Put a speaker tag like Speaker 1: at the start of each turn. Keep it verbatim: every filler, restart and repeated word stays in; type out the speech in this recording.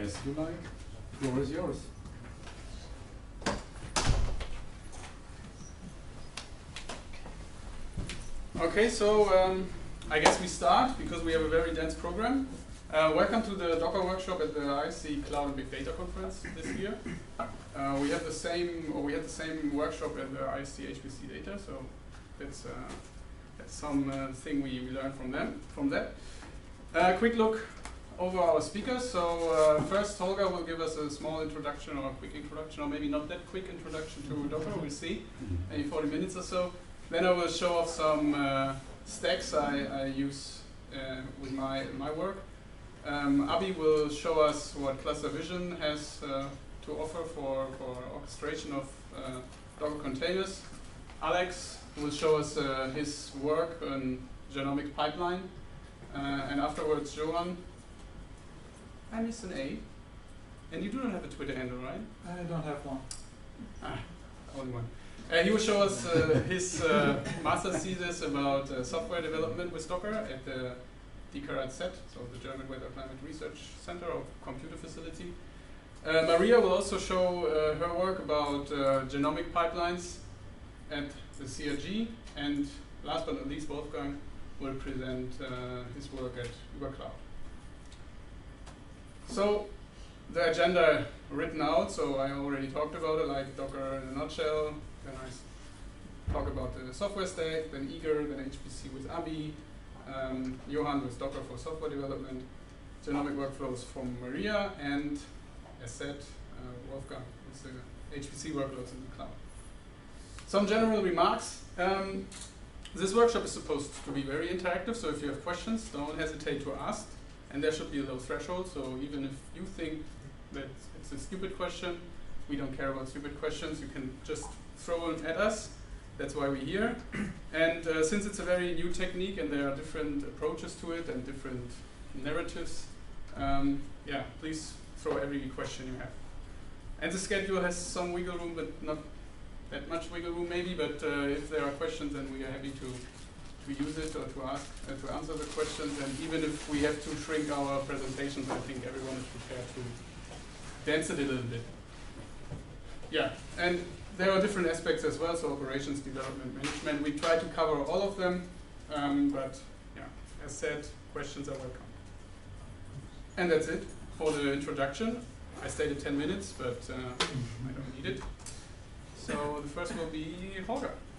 Speaker 1: as you like. The floor is yours.
Speaker 2: Okay, so um, I guess we start because we have a very dense program. Uh, welcome to the Docker workshop at the I S C Cloud and Big Data Conference this year. Uh, we have the same, or we had the same workshop at the I S C H P C Data, so that's, uh, that's some uh, thing we, we learned from them, from that. Uh, quick look over our speakers. So uh, first, Holger will give us a small introduction or a quick introduction, or maybe not that quick introduction to Docker. We'll see, maybe forty minutes or so. Then I will show off some uh, stacks I, I use uh, with my my work. Um, Abi will show us what Cluster Vision has uh, to offer for, for orchestration of uh, Docker containers. Alex will show us uh, his work on genomic pipeline. Uh, and afterwards, Johan. I missed an A. And you do not have a Twitter handle, right?
Speaker 3: I don't have one.
Speaker 2: Ah, only one. Uh, he will show us uh, his uh, master's thesis about uh, software development with Docker at the D C A R Z, so the German Weather Climate Research Center or computer facility. Uh, Maria will also show uh, her work about uh, genomic pipelines at the C R G. And last but not least, Wolfgang will present uh, his work at UberCloud. So the agenda written out, so I already talked about it, like Docker in a nutshell. Then I talk about the software stack, then Eager, then H P C with Abi, um, Johan with Docker for software development, genomic workflows from Maria, and as said, uh, Wolfgang with the H P C workloads in the cloud. Some general remarks. Um, this workshop is supposed to be very interactive, so if you have questions, don't hesitate to ask. And there should be a low threshold, so even if you think that it's a stupid question, we don't care about stupid questions, you can just throw it at us. That's why we're here. And uh, since it's a very new technique and there are different approaches to it and different narratives, um, yeah, please throw every question you have. And the schedule has some wiggle room, but not that much wiggle room maybe, but uh, if there are questions, then we are happy to to use it or to ask, uh, to answer the questions. And even if we have to shrink our presentations, I think everyone is prepared to dance it a little bit. Yeah, and there are different aspects as well, so operations, development, management. We try to cover all of them, um, but yeah, as said, questions are welcome. And that's it for the introduction. I stated ten minutes, but uh, I don't need it. So the first will be Holger.